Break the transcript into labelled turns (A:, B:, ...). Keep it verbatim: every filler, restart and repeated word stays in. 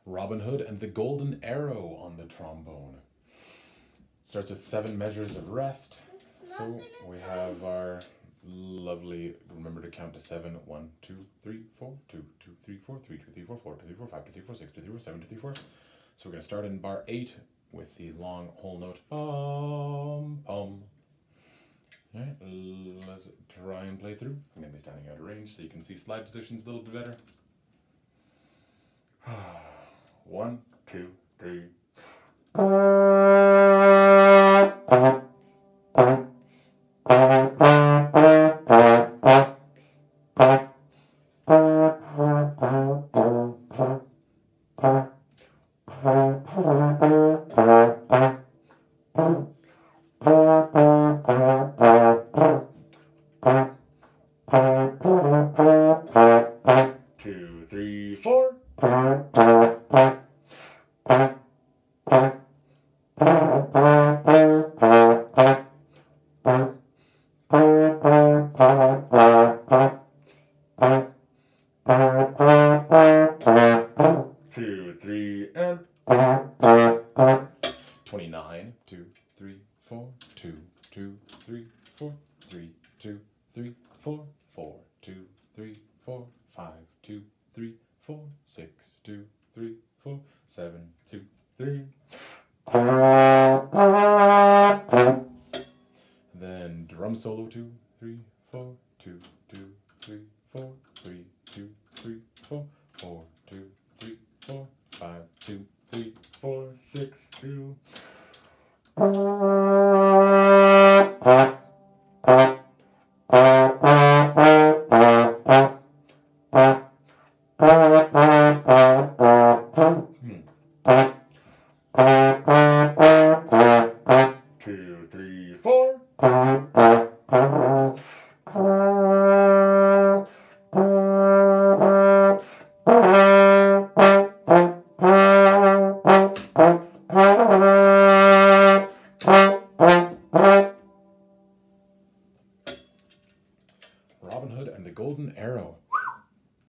A: Robin Hood and the Golden Arrow on the trombone. Starts with seven measures of rest. So we have our lovely, remember to count to seven. One, two, three, four, two, two, three, four, three, two, three, four, four, two, three, four, five, two, three, four, six, two, three, four, seven, two, three, four. So we're going to start in bar eight with the long whole note. Pum, pum. Alright, let's try and play through. I'm going to be standing out of range so you can see slide positions a little bit better. One, two, three. Two, three, four. Two, three, and twenty-nine. Two, three, four. Two, two, three, four. Three, two, three, four. Four, two, three, four. Five, two, three, four. Six, two, three, four. Seven, two, three. Then drum solo. Two, three, four. Two, two, three, four. Three, two, three, four. Four, two, three, four. Five, two, three, four. Six, two. Two, three, four. Robin Hood and the Golden Arrow.